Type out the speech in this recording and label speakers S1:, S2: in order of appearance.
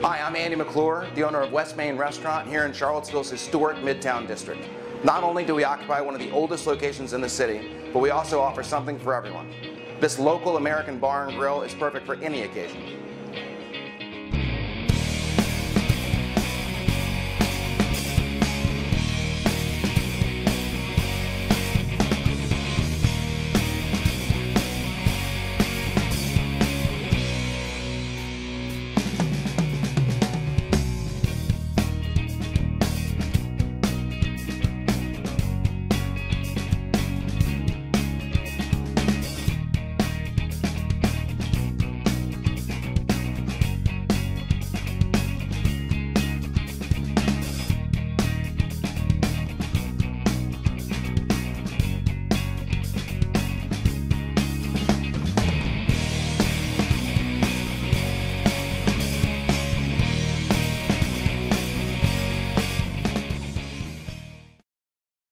S1: Hi, I'm Andy McClure, the owner of West Main Restaurant here in Charlottesville's historic Midtown District. Not only do we occupy one of the oldest locations in the city, but we also offer something for everyone. This local American bar and grill is perfect for any occasion.